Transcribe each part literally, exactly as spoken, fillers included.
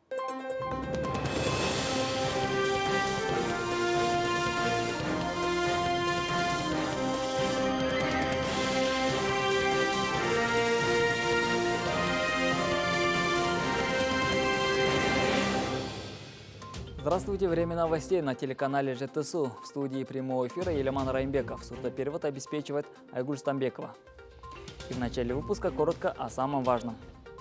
Здравствуйте, время новостей на телеканале ЖТСУ. В студии прямого эфира Елеман Раимбеков. Сурдоперевод обеспечивает Айгуль Стамбекова. И в начале выпуска коротко о самом важном.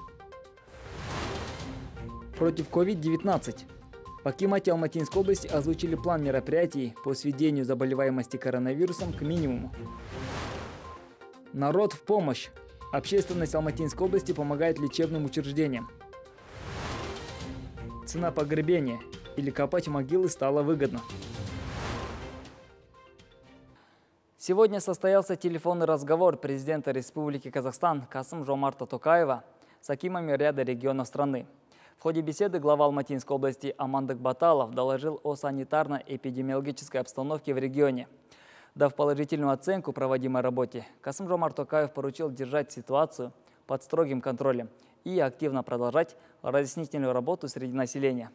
Против ковид девятнадцать. В Акимате Алматинской области озвучили план мероприятий по сведению заболеваемости коронавирусом к минимуму. Народ в помощь. Общественность Алматинской области помогает лечебным учреждениям. Цена погребения или копать могилы стало выгодно. Сегодня состоялся телефонный разговор президента Республики Казахстан Касым-Жомарта Токаева с акимами ряда регионов страны. В ходе беседы глава Алматинской области Амандык Баталов доложил о санитарно-эпидемиологической обстановке в регионе. Дав положительную оценку проводимой работе, Касым-Жомарт Токаев поручил держать ситуацию под строгим контролем и активно продолжать разъяснительную работу среди населения.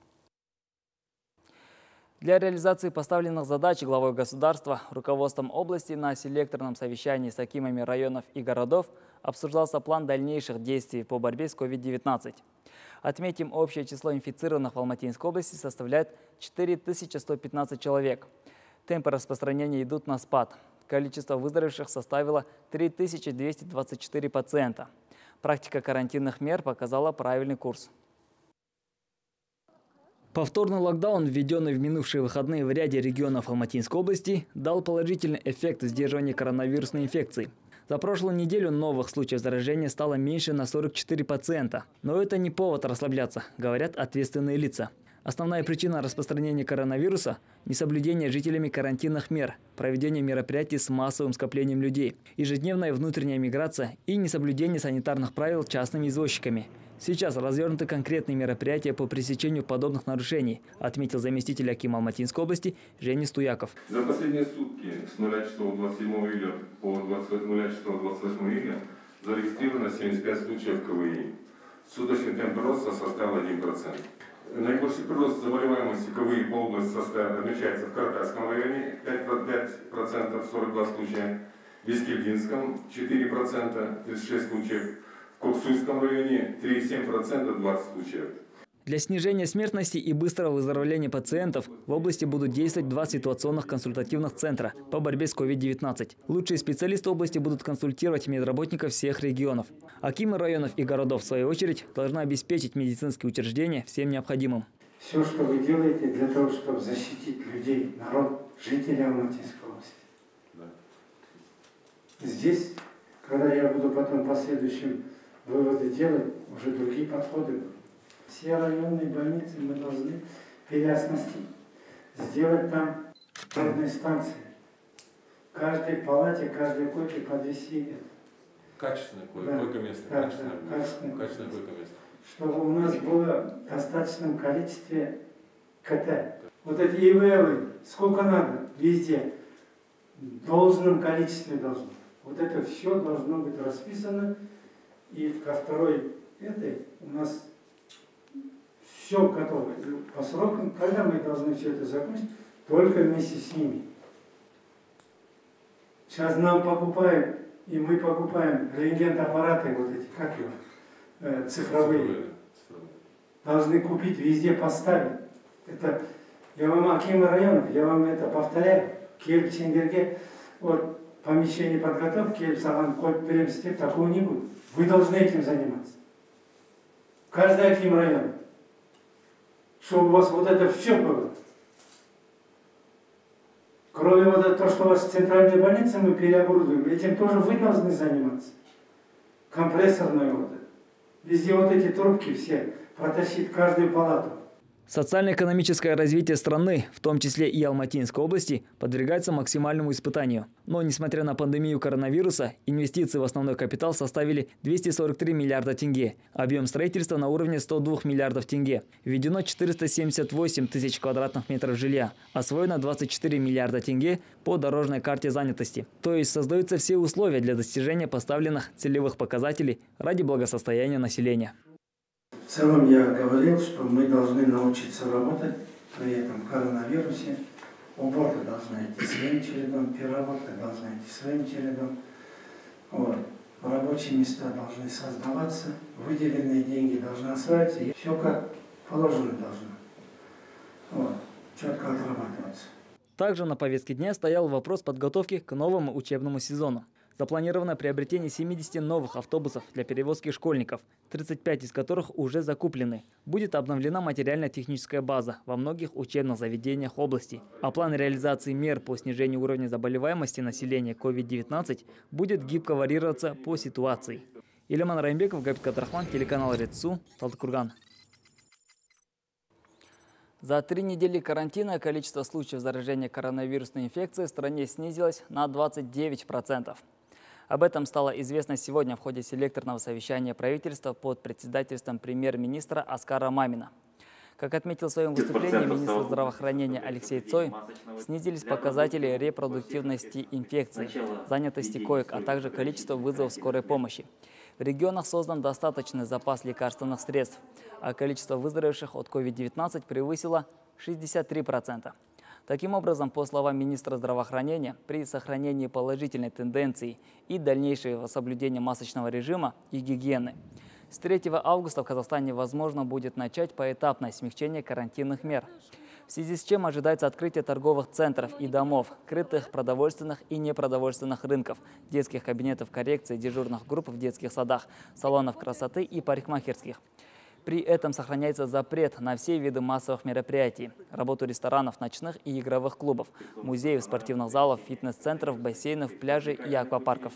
Для реализации поставленных задач главой государства руководством области на селекторном совещании с акимами районов и городов обсуждался план дальнейших действий по борьбе с ковид девятнадцать. Отметим, общее число инфицированных в Алматинской области составляет четыре тысячи сто пятнадцать человек. Темпы распространения идут на спад. Количество выздоровевших составило три тысячи двести двадцать четыре пациента. Практика карантинных мер показала правильный курс. Повторный локдаун, введенный в минувшие выходные в ряде регионов Алматинской области, дал положительный эффект сдерживания коронавирусной инфекции. За прошлую неделю новых случаев заражения стало меньше на сорок четыре пациента. Но это не повод расслабляться, говорят ответственные лица. Основная причина распространения коронавируса – несоблюдение жителями карантинных мер, проведение мероприятий с массовым скоплением людей, ежедневная внутренняя миграция и несоблюдение санитарных правил частными извозчиками. Сейчас развернуты конкретные мероприятия по пресечению подобных нарушений, отметил заместитель акима Алматинской области Женя Стуяков. За последние сутки с нуля часов двадцать седьмого июля по нуля часов двадцать восьмого июля зарегистрировано семьдесят пять случаев КВИ. Суточный темп роста составил один процент. Наибольший прирост заболеваемости КВИ по области отмечается в Картасском районе пять процентов сорок два случая, в Искельдинском четыре процента тридцать шесть случаев, в Коксуйском районе три целых семь десятых процента двадцать случаев. Для снижения смертности и быстрого выздоровления пациентов в области будут действовать два ситуационных консультативных центра по борьбе с ковид девятнадцать. Лучшие специалисты области будут консультировать медработников всех регионов. Акимы районов и городов, в свою очередь, должны обеспечить медицинские учреждения всем необходимым. Все, что вы делаете для того, чтобы защитить людей, народ, жителей Алматинской области. Да. Здесь, когда я буду потом последующим выводы делать, уже другие подходы будут. Все районные больницы мы должны переоснастить, сделать там родные станции. В каждой палате, каждой койке подвести это. Качественное да. койко-место. Да, качественное, да, качественное, качественное койко-место. Чтобы у нас было в достаточном количестве КТ. Вот эти ИВЛы, сколько надо, везде, в должном количестве должно. Вот это все должно быть расписано. И ко второй этой у нас все готово. По срокам, когда мы должны все это закончить, только вместе с ними. Сейчас нам покупаем, и мы покупаем рентген-аппараты, вот эти, как его, э, цифровые. Должны купить, везде поставить. Это, я вам акимы районов, я вам это повторяю. Келіп сендерге, вот, помещение подготовки, келіп саған койып береміз деп, такого не будет. Вы должны этим заниматься. Каждый аким район. Чтобы у вас вот это все было. Кроме вот этого, что у вас в центральной больнице мы переоборудуем, этим тоже вы должны заниматься. Компрессорную вот это. Везде вот эти трубки все протащить в каждую палату. Социально-экономическое развитие страны, в том числе и Алматинской области, подвергается максимальному испытанию. Но, несмотря на пандемию коронавируса, инвестиции в основной капитал составили двести сорок три миллиарда тенге. Объем строительства на уровне ста двух миллиардов тенге. Введено четыреста семьдесят восемь тысяч квадратных метров жилья. Освоено двадцать четыре миллиарда тенге по дорожной карте занятости. То есть создаются все условия для достижения поставленных целевых показателей ради благосостояния населения. В целом я говорил, что мы должны научиться работать при этом коронавирусе. Уборка должна идти своим чередом, переработка должна идти своим чередом. Вот. Рабочие места должны создаваться, выделенные деньги должны осваиваться, и все как положено должно. Вот. Четко отрабатываться. Также на повестке дня стоял вопрос подготовки к новому учебному сезону. Запланировано приобретение семидесяти новых автобусов для перевозки школьников, тридцать пять из которых уже закуплены. Будет обновлена материально-техническая база во многих учебных заведениях области. А план реализации мер по снижению уровня заболеваемости населения ковид девятнадцать будет гибко варьироваться по ситуации. Илиман Раймбеков, Габит Кадрахман, телеканал Редсу, Талдыкурган. За три недели карантина количество случаев заражения коронавирусной инфекцией в стране снизилось на двадцать девять процентов. Об этом стало известно сегодня в ходе селекторного совещания правительства под председательством премьер-министра Аскара Мамина. Как отметил в своем выступлении министр здравоохранения Алексей Цой, снизились показатели репродуктивности инфекции, занятости коек, а также количество вызовов скорой помощи. В регионах создан достаточный запас лекарственных средств, а количество выздоровевших от ковид девятнадцать превысило шестьдесят три процента. Таким образом, по словам министра здравоохранения, при сохранении положительной тенденции и дальнейшего соблюдения масочного режима и гигиены, с третьего августа в Казахстане возможно будет начать поэтапное смягчение карантинных мер, в связи с чем ожидается открытие торговых центров и домов, крытых продовольственных и непродовольственных рынков, детских кабинетов коррекции, дежурных групп в детских садах, салонов красоты и парикмахерских. При этом сохраняется запрет на все виды массовых мероприятий, работу ресторанов, ночных и игровых клубов, музеев, спортивных залов, фитнес-центров, бассейнов, пляжей и аквапарков.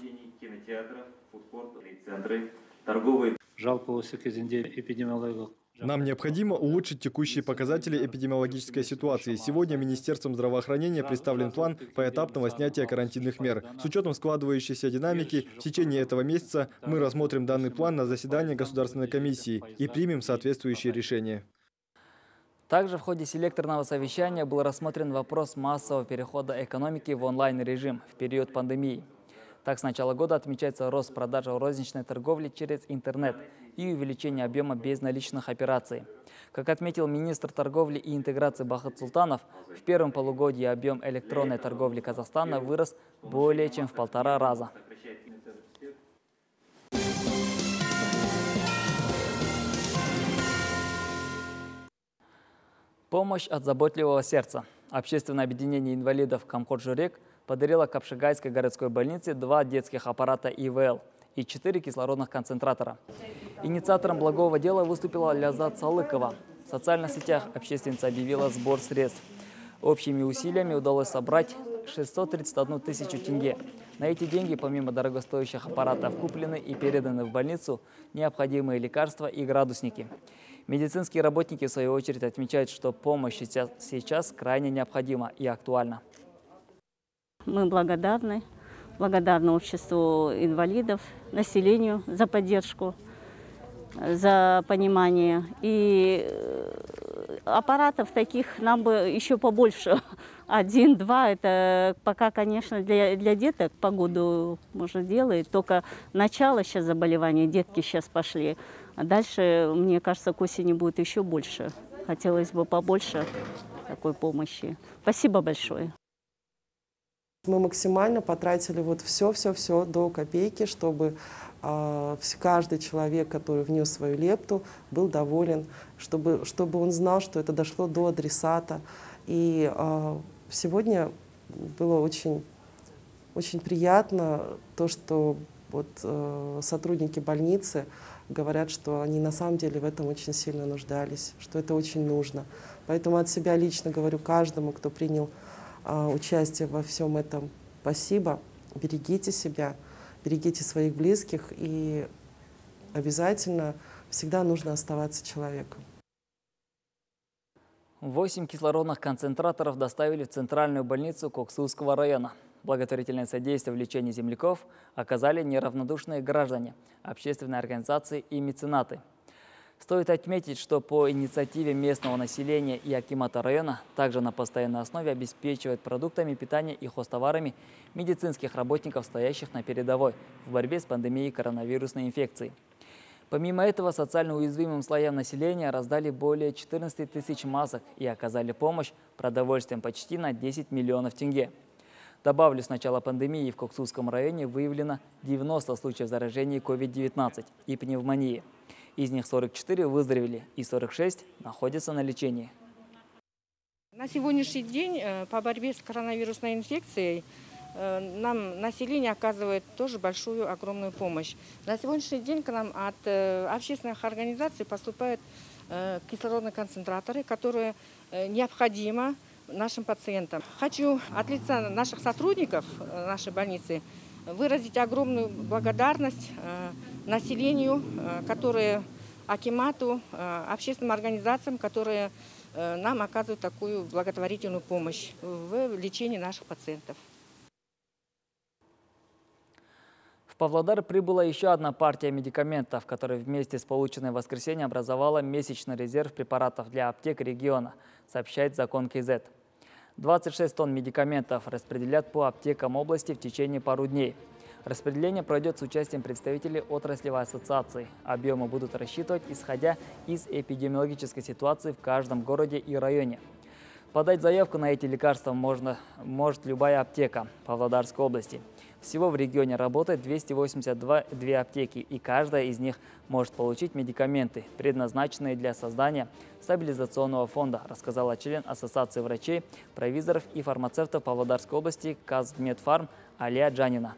Нам необходимо улучшить текущие показатели эпидемиологической ситуации. Сегодня Министерством здравоохранения представлен план поэтапного снятия карантинных мер. С учетом складывающейся динамики, в течение этого месяца мы рассмотрим данный план на заседании Государственной комиссии и примем соответствующие решения. Также в ходе селекторного совещания был рассмотрен вопрос массового перехода экономики в онлайн-режим в период пандемии. Так, с начала года отмечается рост продаж розничной торговли через интернет и увеличение объема безналичных операций. Как отметил министр торговли и интеграции Бахыт Султанов, в первом полугодии объем электронной торговли Казахстана вырос более чем в полтора раза. Помощь от заботливого сердца. Общественное объединение инвалидов «Камкот-Журек» подарила Капшигайской городской больнице два детских аппарата И В Л и четыре кислородных концентратора. Инициатором благого дела выступила Ляззат Салыкова. В социальных сетях общественница объявила сбор средств. Общими усилиями удалось собрать шестьсот тридцать одну тысячу тенге. На эти деньги, помимо дорогостоящих аппаратов, куплены и переданы в больницу необходимые лекарства и градусники. Медицинские работники, в свою очередь, отмечают, что помощь сейчас, сейчас крайне необходима и актуальна. Мы благодарны, благодарны обществу инвалидов, населению за поддержку, за понимание. И аппаратов таких нам бы еще побольше. Один, два, это пока, конечно, для, для деток погоду, может, делает. Только начало сейчас заболеваний, детки сейчас пошли. А дальше, мне кажется, к осени будет еще больше. Хотелось бы побольше такой помощи. Спасибо большое. Мы максимально потратили вот все-все-все до копейки, чтобы э, каждый человек, который внес свою лепту, был доволен, чтобы, чтобы он знал, что это дошло до адресата. И э, сегодня было очень, очень приятно то, что вот, э, сотрудники больницы говорят, что они на самом деле в этом очень сильно нуждались, что это очень нужно. Поэтому от себя лично говорю каждому, кто принял участие во всем этом. Спасибо. Берегите себя, берегите своих близких, и обязательно всегда нужно оставаться человеком. Восемь кислородных концентраторов доставили в центральную больницу Коксусского района. Благотворительное содействие в лечении земляков оказали неравнодушные граждане, общественные организации и меценаты. Стоит отметить, что по инициативе местного населения и акимата района также на постоянной основе обеспечивают продуктами питания и хозтоварами медицинских работников, стоящих на передовой в борьбе с пандемией коронавирусной инфекции. Помимо этого, социально уязвимым слоям населения раздали более четырнадцати тысяч масок и оказали помощь продовольствием почти на десять миллионов тенге. Добавлю, с начала пандемии в Коксусском районе выявлено девяносто случаев заражения ковид девятнадцать и пневмонии. Из них сорок четыре выздоровели и сорок шесть находятся на лечении. На сегодняшний день по борьбе с коронавирусной инфекцией нам население оказывает тоже большую, огромную помощь. На сегодняшний день к нам от общественных организаций поступают кислородные концентраторы, которые необходимы нашим пациентам. Хочу от лица наших сотрудников нашей больницы выразить огромную благодарность населению, которые, акимату, общественным организациям, которые нам оказывают такую благотворительную помощь в лечении наших пациентов. В Павлодар прибыла еще одна партия медикаментов, которая вместе с полученной в воскресенье образовала месячный резерв препаратов для аптек региона, сообщает Закон КЗ. двадцать шесть тонн медикаментов распределят по аптекам области в течение пару дней. Распределение пройдет с участием представителей отраслевой ассоциации. Объемы будут рассчитывать, исходя из эпидемиологической ситуации в каждом городе и районе. Подать заявку на эти лекарства можно, может любая аптека Павлодарской области. Всего в регионе работает двести восемьдесят две аптеки, и каждая из них может получить медикаменты, предназначенные для создания стабилизационного фонда, рассказала член Ассоциации врачей, провизоров и фармацевтов Павлодарской области Казмедфарм Алия Джанина.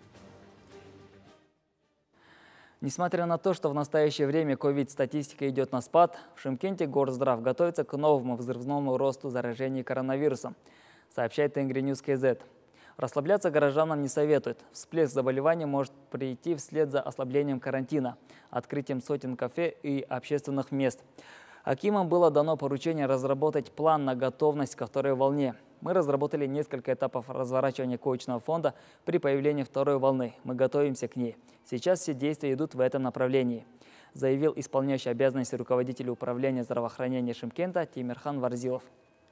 Несмотря на то, что в настоящее время ковид-статистика идет на спад, в Шымкенте Горздрав готовится к новому взрывному росту заражений коронавирусом, сообщает Тенгринюс КЗ. Расслабляться горожанам не советуют. Всплеск заболеваний может прийти вслед за ослаблением карантина, открытием сотен кафе и общественных мест. Акимам было дано поручение разработать план на готовность ко второй волне. Мы разработали несколько этапов разворачивания коечного фонда при появлении второй волны. Мы готовимся к ней. Сейчас все действия идут в этом направлении, заявил исполняющий обязанности руководителя управления здравоохранения Шымкента Тимирхан Варзилов.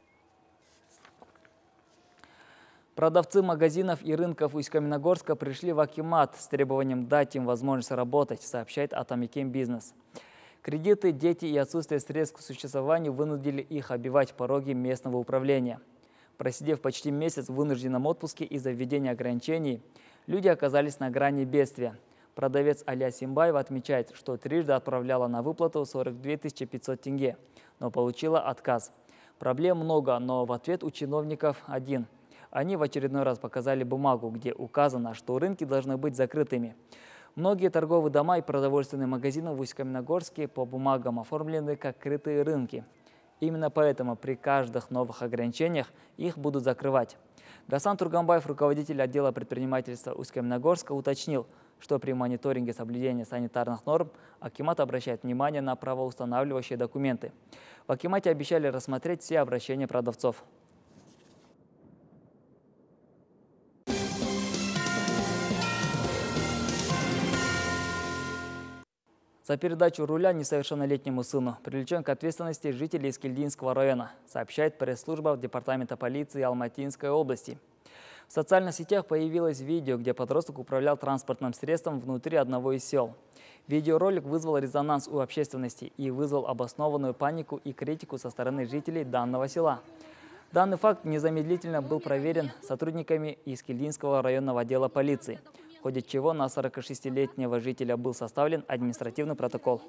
Продавцы магазинов и рынков Усть-Каменогорска пришли в акимат с требованием дать им возможность работать, сообщает Атамикем Бизнес. Кредиты, дети и отсутствие средств к существованию вынудили их обивать пороги местного управления. Просидев почти месяц в вынужденном отпуске из-за введения ограничений, люди оказались на грани бедствия. Продавец Аля Симбаева отмечает, что трижды отправляла на выплату сорок две тысячи пятьсот тенге, но получила отказ. Проблем много, но в ответ у чиновников один. Они в очередной раз показали бумагу, где указано, что рынки должны быть закрытыми. Многие торговые дома и продовольственные магазины в Усть-Каменогорске по бумагам оформлены как крытые рынки. Именно поэтому при каждых новых ограничениях их будут закрывать. Гасан Тургамбаев, руководитель отдела предпринимательства Усть-Каменогорска, уточнил, что при мониторинге соблюдения санитарных норм акимат обращает внимание на правоустанавливающие документы. В акимате обещали рассмотреть все обращения продавцов. За передачу руля несовершеннолетнему сыну привлечен к ответственности жителей Искельдинского района, сообщает пресс-служба Департамента полиции Алматинской области. В социальных сетях появилось видео, где подросток управлял транспортным средством внутри одного из сел. Видеоролик вызвал резонанс у общественности и вызвал обоснованную панику и критику со стороны жителей данного села. Данный факт незамедлительно был проверен сотрудниками Искельдинского районного отдела полиции, в ходе чего на сорокашестилетнего жителя был составлен административный протокол.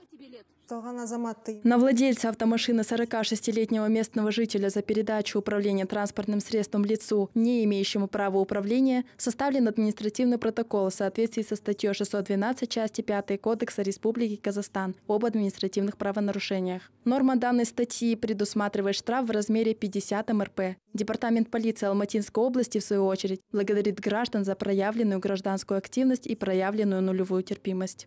На владельца автомашины сорокашестилетнего местного жителя за передачу управления транспортным средством лицу, не имеющему права управления, составлен административный протокол в соответствии со статьей шестьсот двенадцать части пятой Кодекса Республики Казахстан об административных правонарушениях. Норма данной статьи предусматривает штраф в размере пятьдесят эм эр пэ. Департамент полиции Алматинской области, в свою очередь, благодарит граждан за проявленную гражданскую активность и проявленную нулевую терпимость.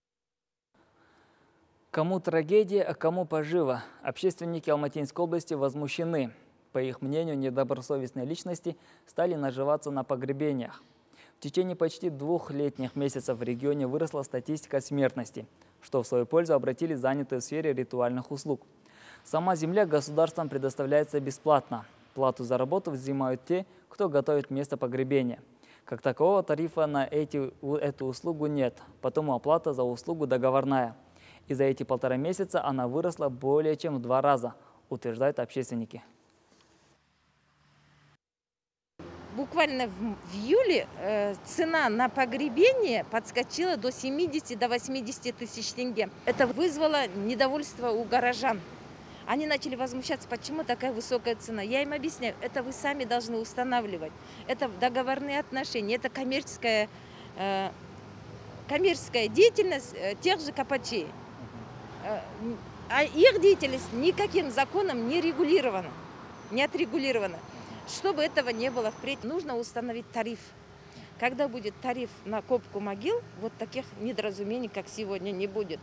Кому трагедия, а кому поживо. Общественники Алматинской области возмущены. По их мнению, недобросовестные личности стали наживаться на погребениях. В течение почти двух летних месяцев в регионе выросла статистика смертности, что в свою пользу обратили занятые в сфере ритуальных услуг. Сама земля государством предоставляется бесплатно. Плату за работу взимают те, кто готовит место погребения. Как такового тарифа на эти, эту услугу нет, потому оплата за услугу договорная. И за эти полтора месяца она выросла более чем в два раза, утверждают общественники. Буквально в, в июле э, цена на погребение подскочила до семидесяти до восьмидесяти тысяч тенге. Это вызвало недовольство у горожан. Они начали возмущаться, почему такая высокая цена. Я им объясняю, это вы сами должны устанавливать. Это договорные отношения, это коммерческая, э, коммерческая деятельность э, тех же копачей. Э, а их деятельность никаким законом не регулирована, не отрегулирована. Чтобы этого не было впредь, нужно установить тариф. Когда будет тариф на копку могил, вот таких недоразумений, как сегодня, не будет.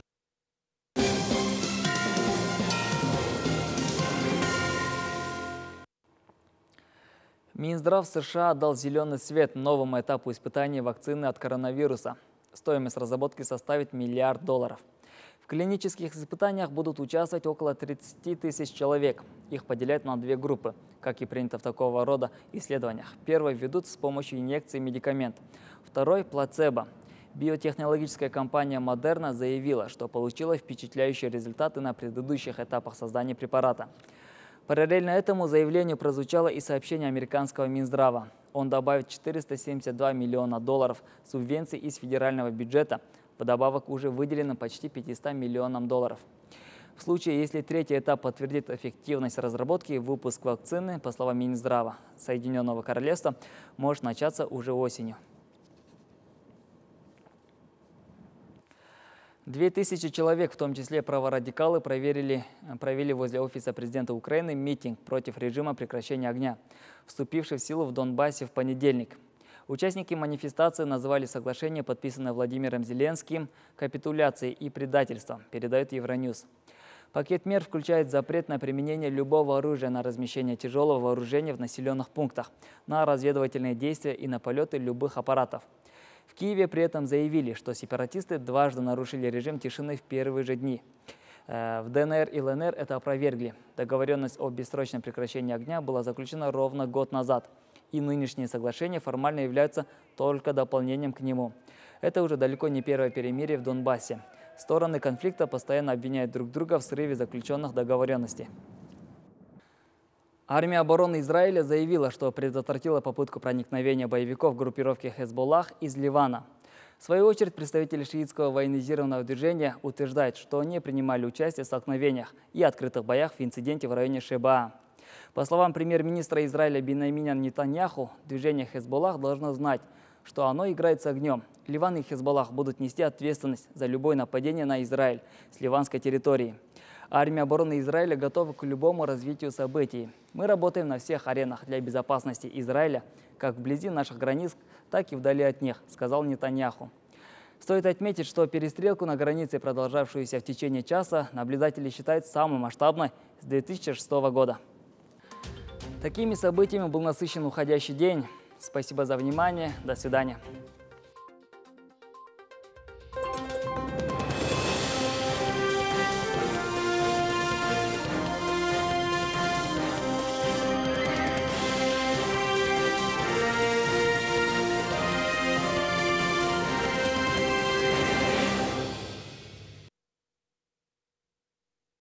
Минздрав США дал зеленый свет новому этапу испытания вакцины от коронавируса. Стоимость разработки составит миллиард долларов. В клинических испытаниях будут участвовать около тридцати тысяч человек. Их поделяют на две группы, как и принято в такого рода исследованиях. Первый ведут с помощью инъекции медикамент, второй – плацебо. Биотехнологическая компания Moderna заявила, что получила впечатляющие результаты на предыдущих этапах создания препарата. Параллельно этому заявлению прозвучало и сообщение американского Минздрава. Он добавит четыреста семьдесят два миллиона долларов субвенций из федерального бюджета, вдобавок уже выделено почти пятьсот миллионам долларов. В случае, если третий этап подтвердит эффективность разработки, выпуск вакцины, по словам Минздрава Соединенного Королевства, может начаться уже осенью. Две тысячи человек, в том числе праворадикалы, проверили, провели возле офиса президента Украины митинг против режима прекращения огня, вступивший в силу в Донбассе в понедельник. Участники манифестации назвали соглашение, подписанное Владимиром Зеленским, капитуляцией и предательством, передает Евроньюз. Пакет мер включает запрет на применение любого оружия на размещение тяжелого вооружения в населенных пунктах, на разведывательные действия и на полеты любых аппаратов. В Киеве при этом заявили, что сепаратисты дважды нарушили режим тишины в первые же дни. В ДНР и ЛНР это опровергли. Договоренность о бессрочном прекращении огня была заключена ровно год назад. И нынешние соглашения формально являются только дополнением к нему. Это уже далеко не первое перемирие в Донбассе. Стороны конфликта постоянно обвиняют друг друга в срыве заключенных договоренностей. Армия обороны Израиля заявила, что предотвратила попытку проникновения боевиков группировки Хезболлах из Ливана. В свою очередь, представители шиитского военизированного движения утверждают, что они принимали участие в столкновениях и открытых боях в инциденте в районе Шебаа. По словам премьер-министра Израиля Биньямина Нетаньяху, движение Хезболлах должно знать, что оно играет с огнем. Ливан и Хезболлах будут нести ответственность за любое нападение на Израиль с ливанской территории. Армия обороны Израиля готова к любому развитию событий. Мы работаем на всех аренах для безопасности Израиля, как вблизи наших границ, так и вдали от них, сказал Нетаньяху. Стоит отметить, что перестрелку на границе, продолжавшуюся в течение часа, наблюдатели считают самой масштабной с две тысячи шестого года. Такими событиями был насыщен уходящий день. Спасибо за внимание. До свидания.